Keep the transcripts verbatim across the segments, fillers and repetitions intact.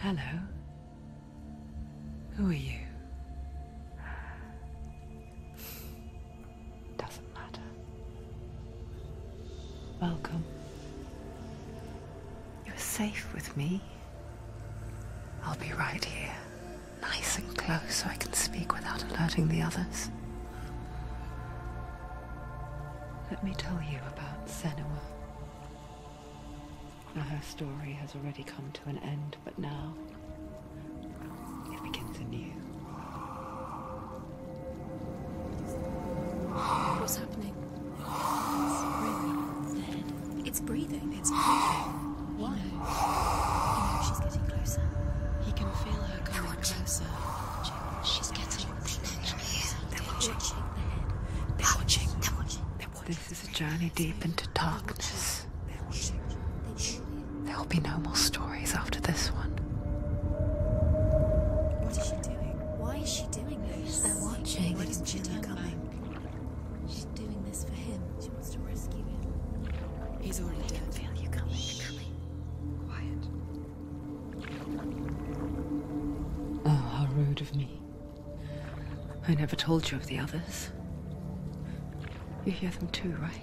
Hello. Who are you? Doesn't matter. Welcome. You're safe with me. I'll be right here, nice and close so I can speak without alerting the others. Let me tell you about Senua. Now her story has already come to an end, but now it begins anew. What's happening? It's breathing. It's breathing. It's breathing. Why? You know, she's getting closer. He can feel her coming closer. She's getting closer. They're watching. They're watching. They're watching. They're watching. This is a journey deep into darkness. They're watching. There will be no more stories after this one. What is she doing? Why is she doing this? They're watching. Why doesn't she turn back? She's doing this for him. She wants to rescue him. He's already dead. I can feel you coming. Quiet. Oh, how rude of me. I never told you of the others. You hear them too, right?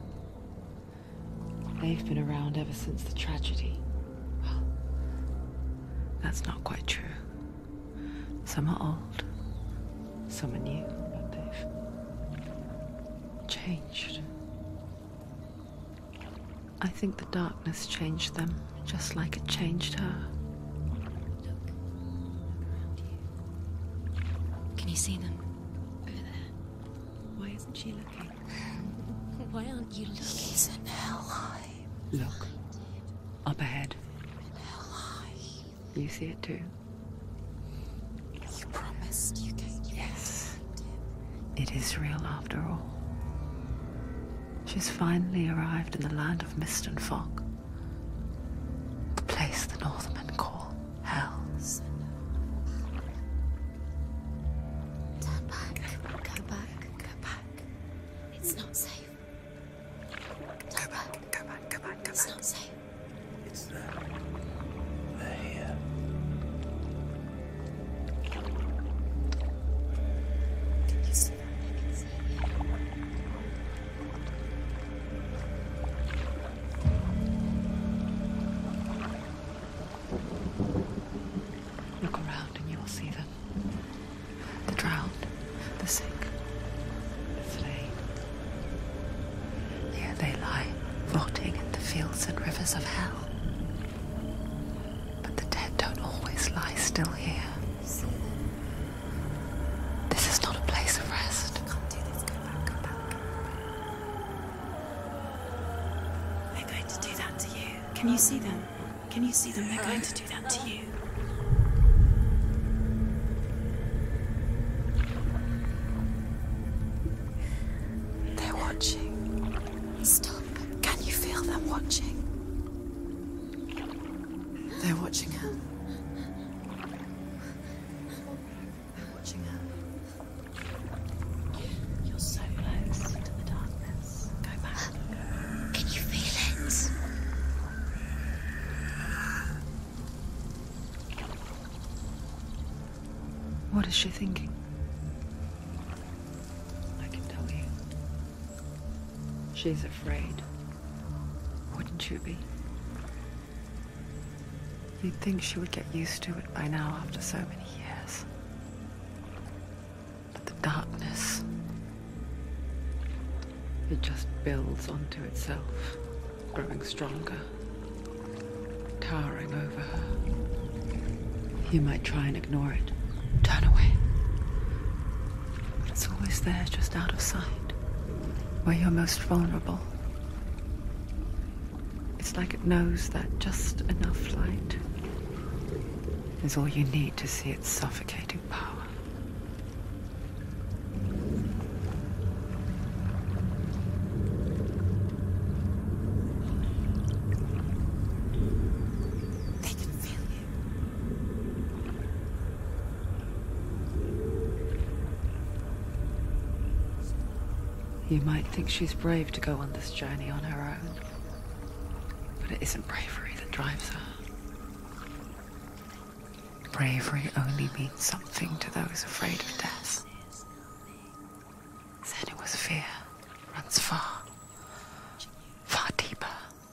They've been around ever since the tragedy. Well, that's not quite true. Some are old, some are new, but they've changed. I think the darkness changed them, just like it changed her. Look. Look around you. Can you see them? Over there. Why isn't she looking? Why aren't you looking? He's in Helheim. Look, up ahead. Helheim. You see it too? You promised you came. Yes. It is real after all. She's finally arrived in the land of mist and fog. The place the Northmen call Hell. Turn back. Go back. Go back. It's not safe. Go back. Go back. Go back. Go back. It's not safe. It's them. They're here. Can you see them? I can see you. Look around and you will see them. The drowned, the sick, the slain. Here they lie, rotting in the fields and rivers of hell. But the dead don't always lie still here. See them? This is not a place of rest. Can't do this. Go back. Go back. They're going to do that to you. Can you see them? Can you see them? They're going to do that to you. They're watching. Stop. Can you feel them watching? They're watching her. They're watching her. You're so close to the darkness. Go back. Can you feel it? What is she thinking? I can tell you. She's afraid. Wouldn't you be? You'd think she would get used to it by now after so many years. But the darkness, it just builds onto itself, growing stronger, towering over her. You might try and ignore it, turn away. But it's always there, just out of sight, where you're most vulnerable. It's like it knows that just enough light is all you need to see its suffocating power. They can feel you. You might think she's brave to go on this journey on her own, but it isn't bravery that drives her. bravery only means something to those afraid of death. Senua's fear runs far, far deeper.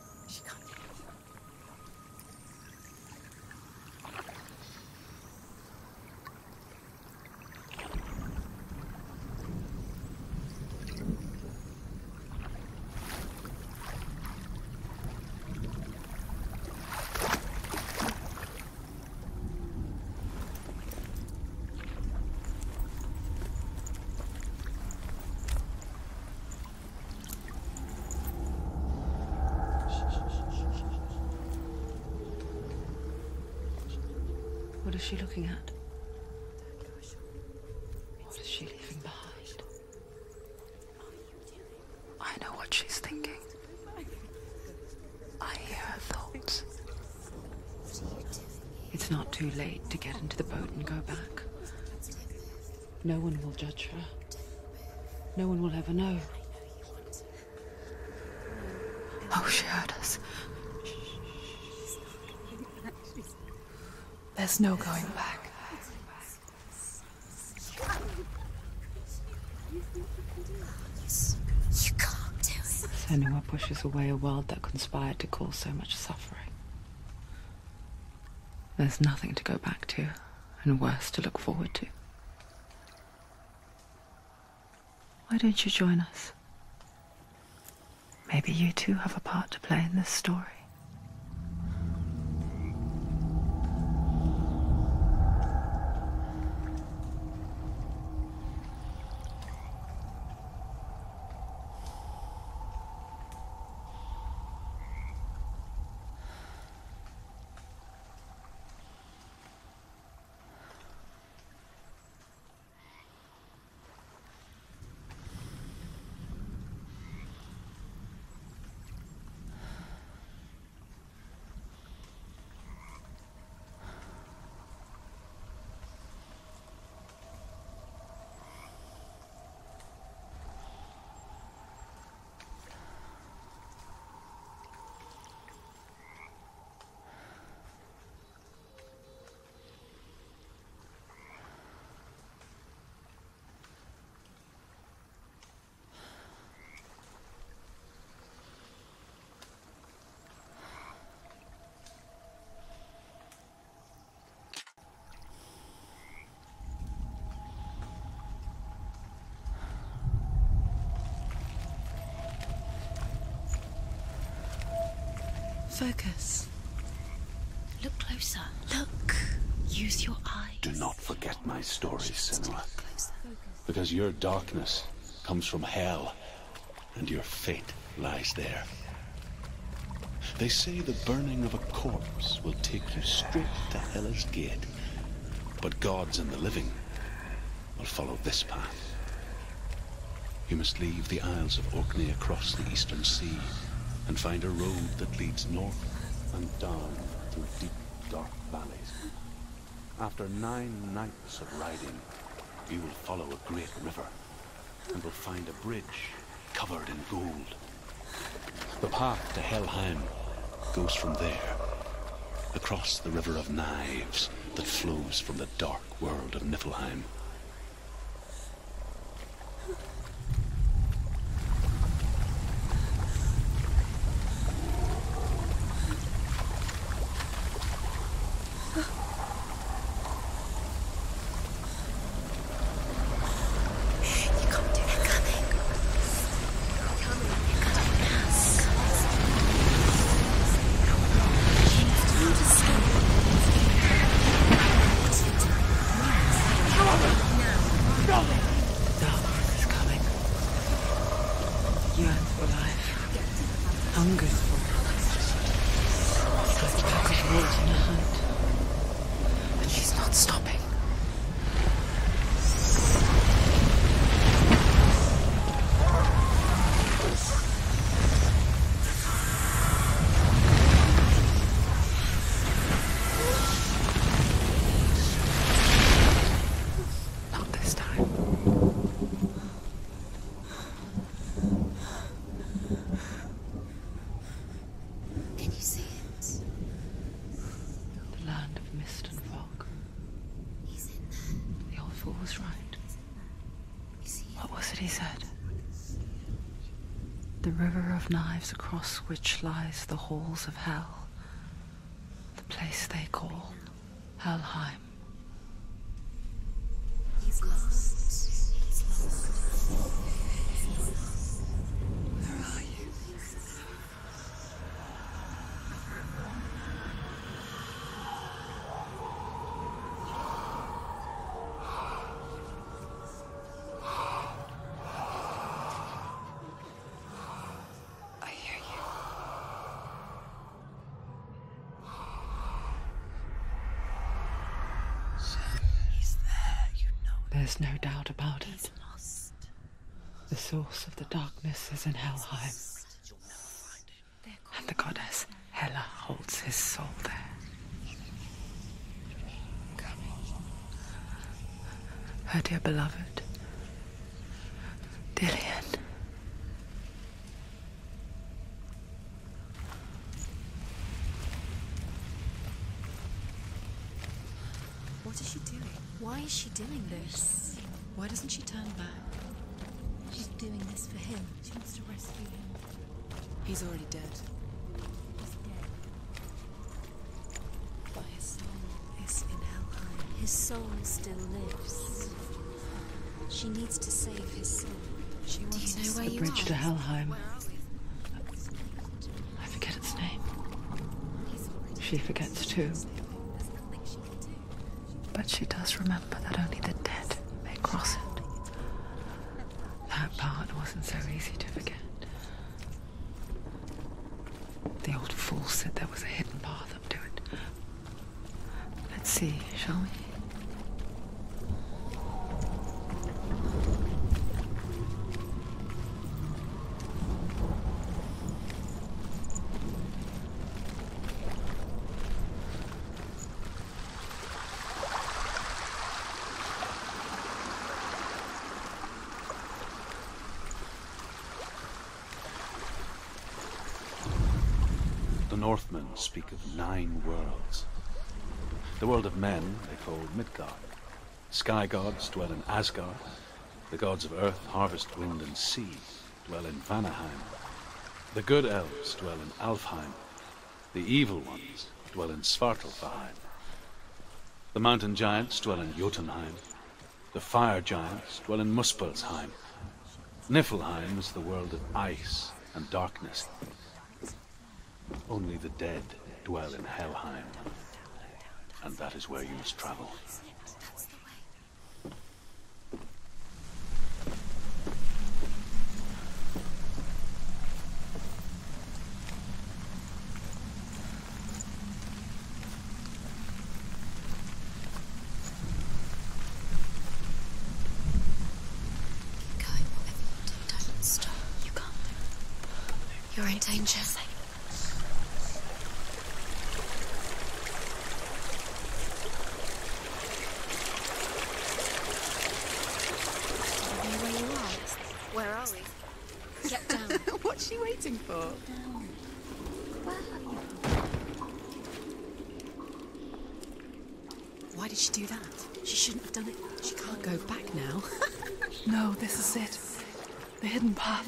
What is she looking at? What is she leaving behind? I know what she's thinking. I hear her thoughts. It's not too late to get into the boat and go back. No one will judge her. No one will ever know. Oh, she heard us. There's no going back. You can't do it. Senua pushes away a world that conspired to cause so much suffering. There's nothing to go back to, and worse to look forward to. Why don't you join us? Maybe you too have a part to play in this story. Focus. Look closer. Look. Use your eyes. Do not forget my story, Senua. Closer. Because your darkness comes from hell, and your fate lies there. They say the burning of a corpse will take you straight to Hela's gate, but gods and the living will follow this path. You must leave the Isles of Orkney across the eastern sea, and find a road that leads north and down through deep, dark valleys. After nine nights of riding, you will follow a great river, and will find a bridge covered in gold. The path to Helheim goes from there, across the river of knives that flows from the dark world of Niflheim. he said. The river of knives across which lies the halls of hell. The place they call Helheim. He's lost. He's lost. Where are you? I hear you. He's there, you know. There's no doubt about He's it. lost. The source of the darkness is in Helheim, and the goddess Hela holds his soul there. Her dear beloved, Dillian. What is she doing? Why is she doing this? Why doesn't she turn back? She's doing this for him. She wants to rescue him. He's already dead. He's dead. But his soul is in Helheim. His soul still lives. She needs to save his soul. She wants Do you know to where save you the are? Bridge to Helheim. Where are we? I forget its name. He's already She forgets too. There's nothing she can do. But she does remember that only the dead may cross it. That part wasn't so easy to forget. The old fool said there was a hidden path up to it. Let's see, shall we? The Northmen speak of nine worlds. The world of men they call Midgard. Sky gods dwell in Asgard. The gods of earth, harvest, wind, and sea dwell in Vanaheim. The good elves dwell in Alfheim. The evil ones dwell in Svartalfheim. The mountain giants dwell in Jotunheim. The fire giants dwell in Muspelheim. Niflheim is the world of ice and darkness. Only the dead dwell in Helheim, and that is where you must travel. Keep going, whatever you do, don't stop. You can't. You're in danger. Where are we? Get down. What's she waiting for? Down. Where are you? Why did she do that? She shouldn't have done it. She can't go back now. No, this is it. The hidden path.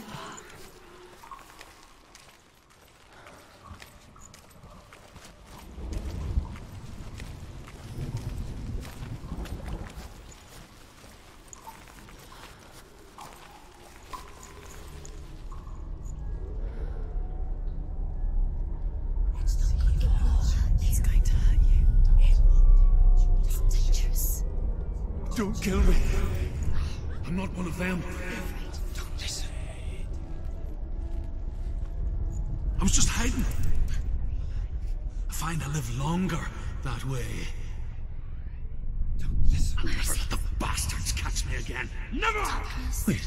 It's going to hurt you. It's dangerous. Don't kill me. I'm not one of them. Don't listen. I was just hiding. I find I live longer that way. Don't listen. I'll never let the bastards catch me again. Never! Wait.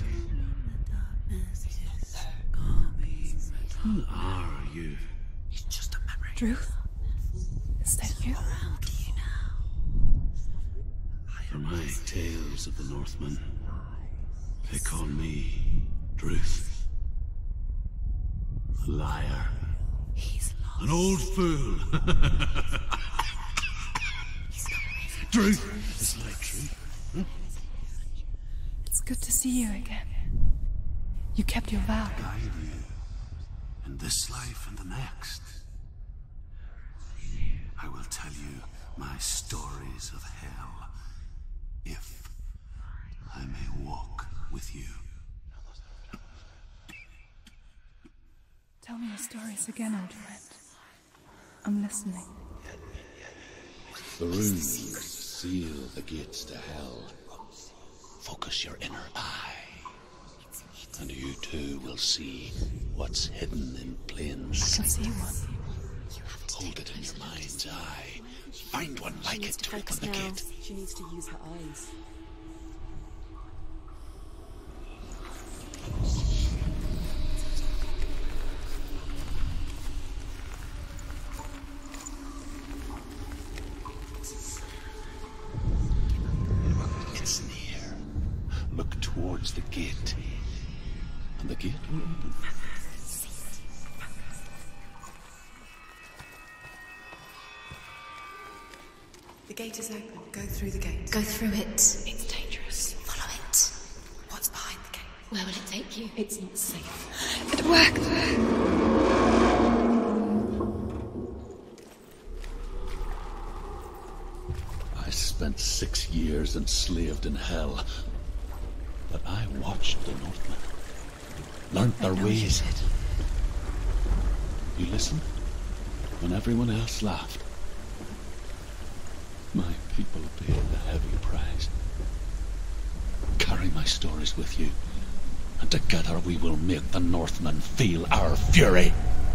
Who are you? It's just a memory. Ruth? Is that you? Around you now. For my tales of the Northmen, they call me Druth. A liar. He's lost. An old fool. He's not ready. Druth is like truth. It's good to see you again. You kept your vow. Guide you in this life and the next. I will tell you my stories of hell, if I may walk with you. Tell me your stories again, old friend. I'm listening. The runes seal the gates to hell. Focus your inner eye, and you too will see what's hidden in plain I sight. can see one. Hold it in your mind's eye. Find one like it to open the gate. She needs to use her eyes. It's near. Look towards the gate, and the gate will open. The gate is open. Go through the gate. Go through it. It's dangerous. Follow it. What's behind the gate? Where will it take you? It's not safe. It worked. I spent six years enslaved in hell, but I watched the Northmen, learnt their ways. You listened when everyone else laughed. My people paid the heavy price. Carry my stories with you, and together we will make the Northmen feel our fury.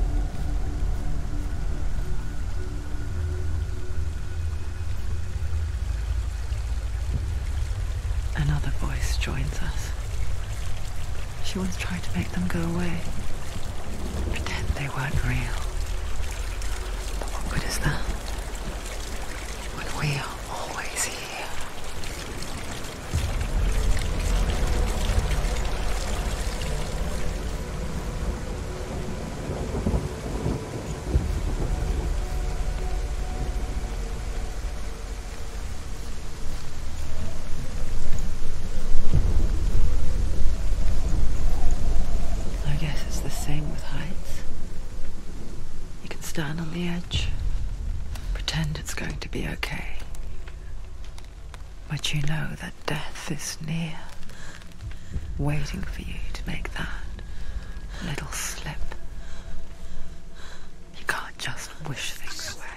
Another voice joins us. She once tried to make them go away. Pretend they weren't real. But what good is that? When we are always here. I guess it's the same with heights. You can stand on the edge, pretend it's going to be okay. But you know that death is near, waiting for you to make that little slip. You can't just wish things away.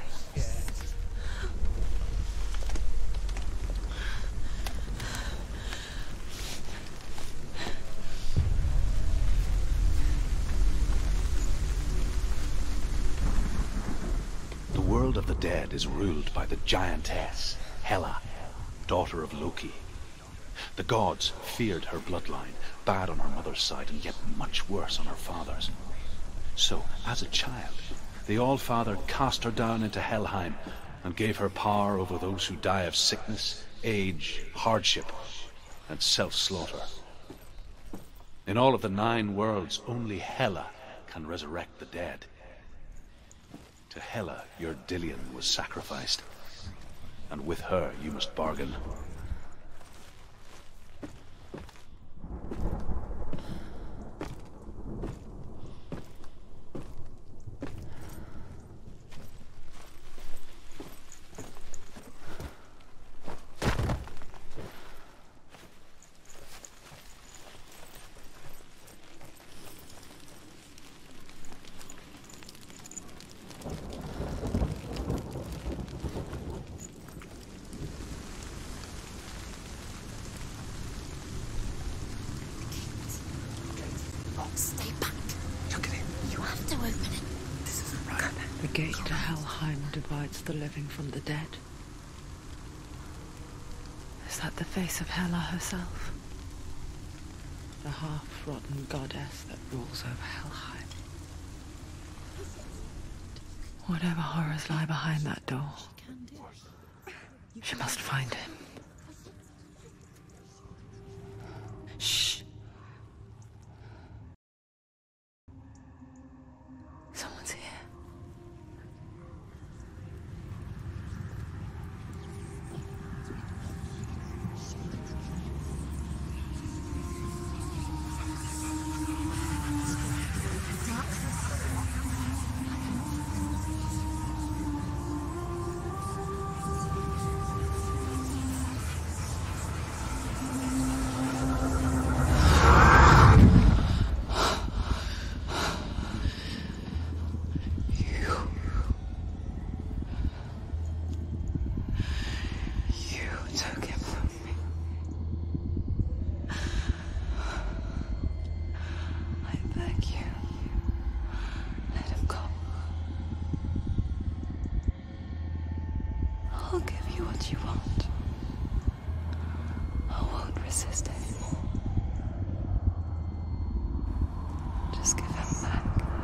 The world of the dead is ruled by the giantess, Hela, daughter of Loki. The gods feared her bloodline, bad on her mother's side and yet much worse on her father's. So, as a child, the All-Father cast her down into Helheim and gave her power over those who die of sickness, age, hardship, and self-slaughter. In all of the nine worlds, only Hela can resurrect the dead. To Hela, your Dillion was sacrificed, and with her you must bargain. Stay back. Look at it. You have to open it. This isn't right. The gate to Helheim divides the living from the dead. Is that the face of Hela herself? The half-rotten goddess that rules over Helheim. Whatever horrors lie behind that door, she must find him. Shh. Someone's here. Just give him back.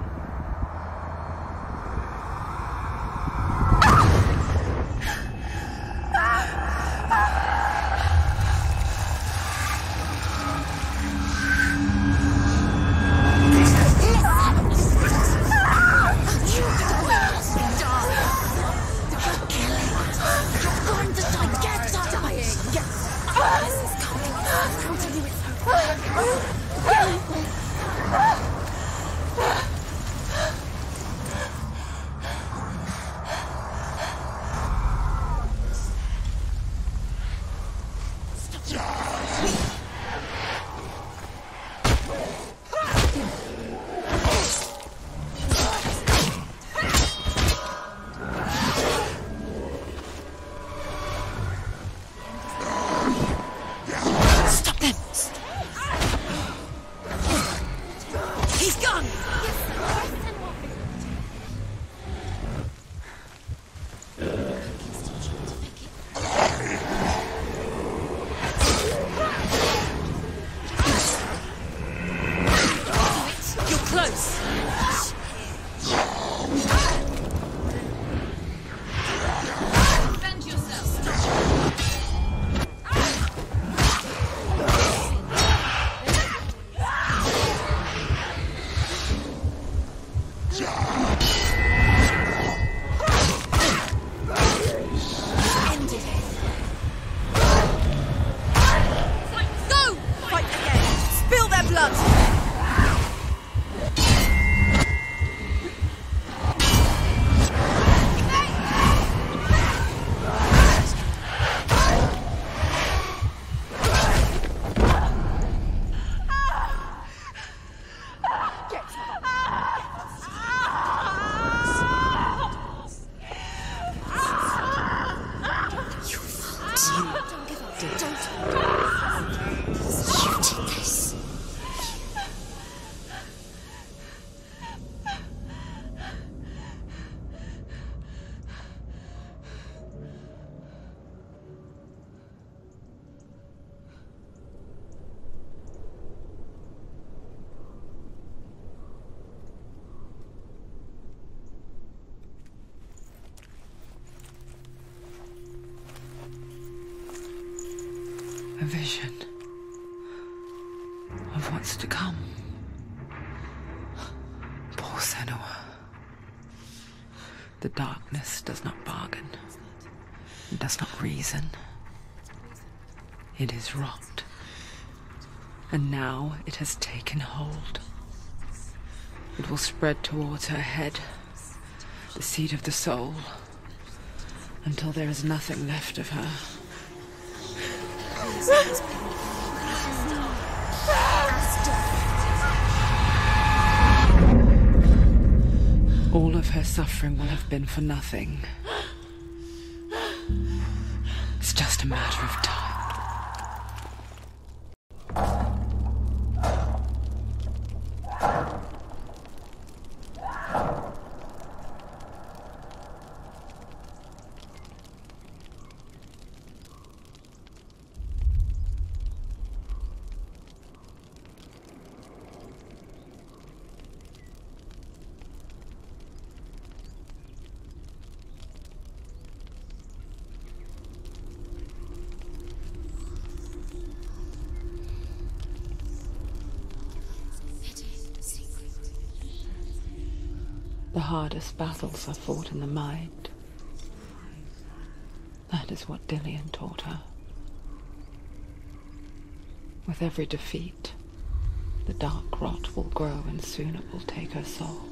A vision of what's to come. Poor Senua. The darkness does not bargain. It does not reason. It is rot. And now it has taken hold. It will spread towards her head, the seat of the soul, until there is nothing left of her. All of her suffering will have been for nothing. It's just a matter of time. The hardest battles are fought in the mind. That is what Dillian taught her. With every defeat, the dark rot will grow and soon it will take her soul.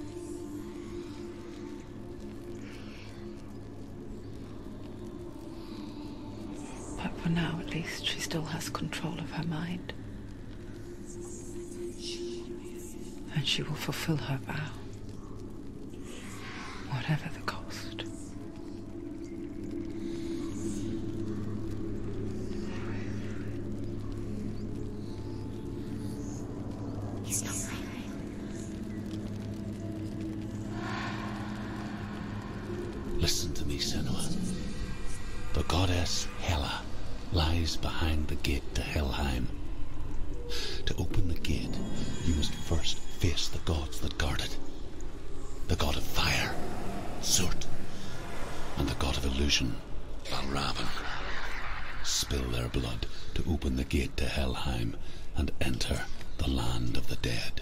But for now, at least, she still has control of her mind. And she will fulfill her vow. Whatever the cost. He's not right. Listen to me, Senua. The goddess Hela lies behind the gate to Helheim. To open the gate, you must first face the gods that guard it. The god of fire, Surt, and the god of illusion, Valravan. Spill their blood to open the gate to Helheim and enter the land of the dead.